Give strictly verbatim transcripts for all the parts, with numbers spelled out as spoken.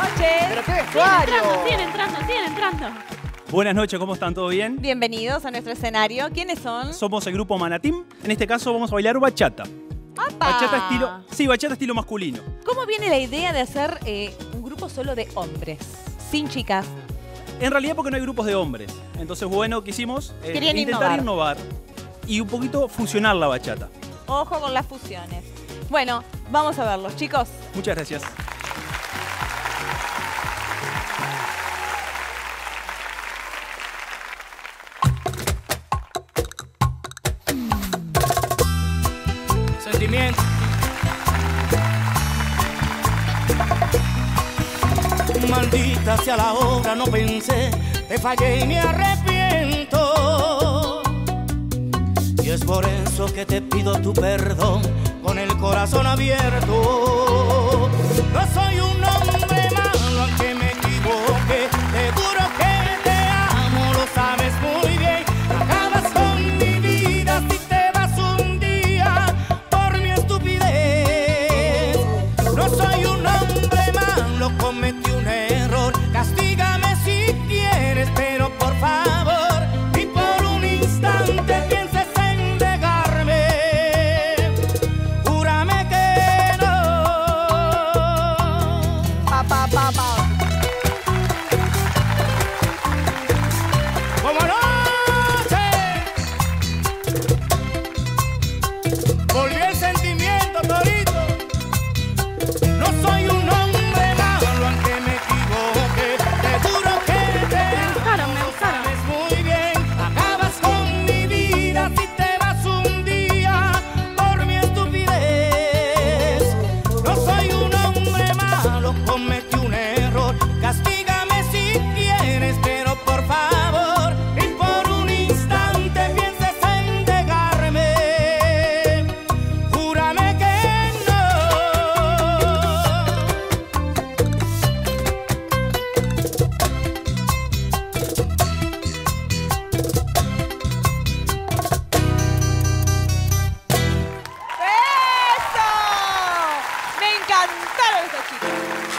noches. ¡Pero qué Siguen vestuario! entrando, siguen entrando, siguen entrando. Buenas noches, ¿cómo están? ¿Todo bien? Bienvenidos a nuestro escenario. ¿Quiénes son? Somos el grupo Manatim. En este caso vamos a bailar bachata. ¡Apa! Bachata estilo... Sí, bachata estilo masculino. ¿Cómo viene la idea de hacer eh, un grupo solo de hombres? Sin chicas. En realidad porque no hay grupos de hombres. Entonces, bueno, quisimos eh, Querían intentar innovar. y un poquito fusionar la bachata. Ojo con las fusiones. Bueno, vamos a verlos, chicos. Muchas gracias. Sentimiento. Maldita sea la hora, no pensé, te fallé y me arrepiento. Y es por eso que te pido tu perdón con el corazón abierto. No soy un hombre malo aunque me equivoque, te juro que te amo, lo sabes muy bien. Acabas con mi vida si te vas un día por mi estupidez. No soy un hombre malo, cometí un error, castígame si quieres, pero por favor, y por un instante pienses en negarme. Júrame que no. Pa, pa, pa, pa. Como anoche volvió el sentimiento, Torito. No soy un hombre malo aunque me equivoque, te juro que te amo, gustaron, me lo gustaron. sabes muy bien. Acabas con mi vida si te vas un día por mi estupidez. No soy un hombre malo, cometí un error, castígame si quieres, pero por favor, y por un instante pienses en negarme. Júrame que no. ¡Eso! Me encantaron estos chicos.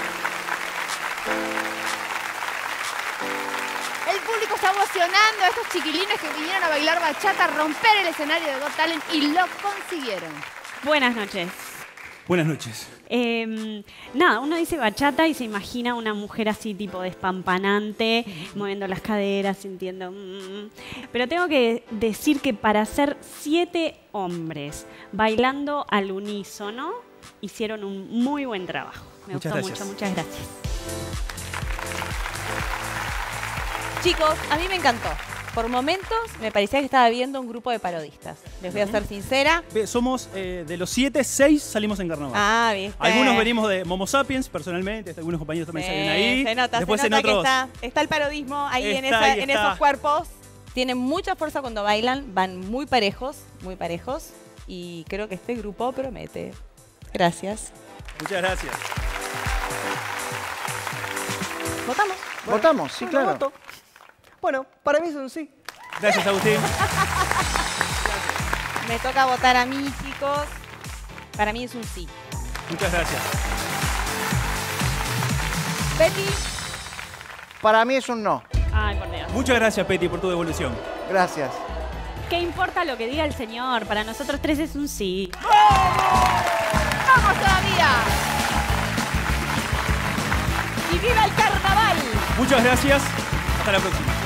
El público está ovacionando a estos chiquilines que vinieron a bailar bachata, a romper el escenario de Got Talent y lo consiguieron. Buenas noches. Buenas noches. Eh, nada, uno dice bachata y se imagina una mujer así tipo despampanante, moviendo las caderas, sintiendo... mm. Pero tengo que decir que para ser siete hombres bailando al unísono, hicieron un muy buen trabajo. Me Muchas gustó gracias. mucho, muchas gracias. Chicos, a mí me encantó. Por momentos me parecía que estaba viendo un grupo de parodistas. Les voy a ser sincera. Ve, Somos eh, de los siete, seis salimos en carnaval. Ah, viste. Algunos venimos de Momo Sapiens, personalmente. Algunos compañeros también salen ahí. Se nota, Después se nota en otros... que está, está el parodismo ahí, en, Está, esa- ahí en está. esos cuerpos. Tienen mucha fuerza cuando bailan, van muy parejos, muy parejos. Y creo que este grupo promete. Gracias. Muchas gracias. ¿Votamos? ¿Votamos? Sí, Bueno, claro. voto. Bueno, para mí es un sí. Gracias, Agustín. Me toca votar a mí, chicos. Para mí es un sí. Muchas gracias. Betty, Para mí es un no. Ay, por Dios. Muchas gracias, Peti, por tu devolución. Gracias. ¿Qué importa lo que diga el señor? Para nosotros tres es un sí. ¡vamos todavía! ¡Y viva el carnaval! Muchas gracias. Hasta la próxima.